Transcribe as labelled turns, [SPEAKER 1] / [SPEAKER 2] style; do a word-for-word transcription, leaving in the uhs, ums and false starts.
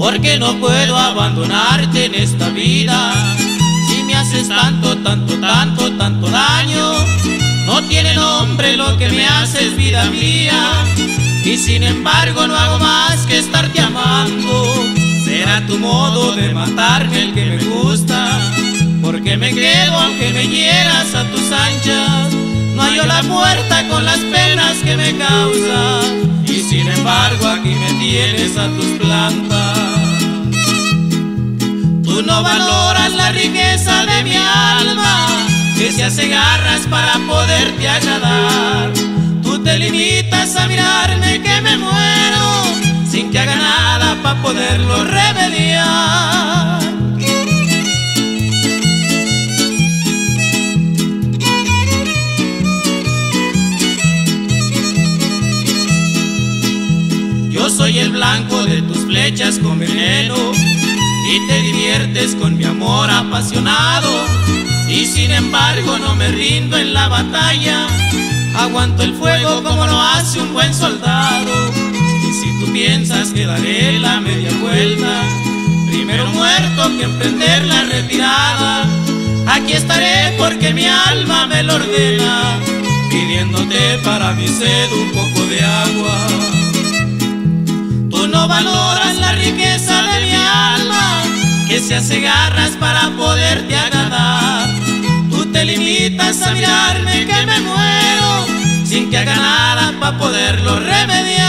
[SPEAKER 1] porque no puedo abandonarte en esta vida. Si me haces tanto, tanto, tanto, tanto daño, no tiene nombre lo que me haces, vida mía. Y sin embargo no hago más que estarte amando. Será tu modo de matarme el que me gusta, porque me quedo aunque me hieras a tus anchas. No hallo la puerta con las penas que me causa, y sin embargo aquí me tienes a tus plantas. Tú no valoras la riqueza de mi alma, que se hace garras para poderte agradar. Tú te limitas a mirarme que me muero, sin que haga nada para poderlo remediar. Yo soy el blanco de tus flechas con veneno, y te diviertes con mi amor apasionado. Y sin embargo no me rindo en la batalla, aguanto el fuego como lo hace un buen soldado. Y si tú piensas que daré la media vuelta, primero muerto que emprender la retirada, aquí estaré porque mi alma me lo ordena, pidiéndote para mi sed un poco de agua. Tú no valoras la riqueza de mi alma, que se hace garras para poderte agradar. Tú te limitas a mirarme que me muero, sin que haga nada para poderlo remediar.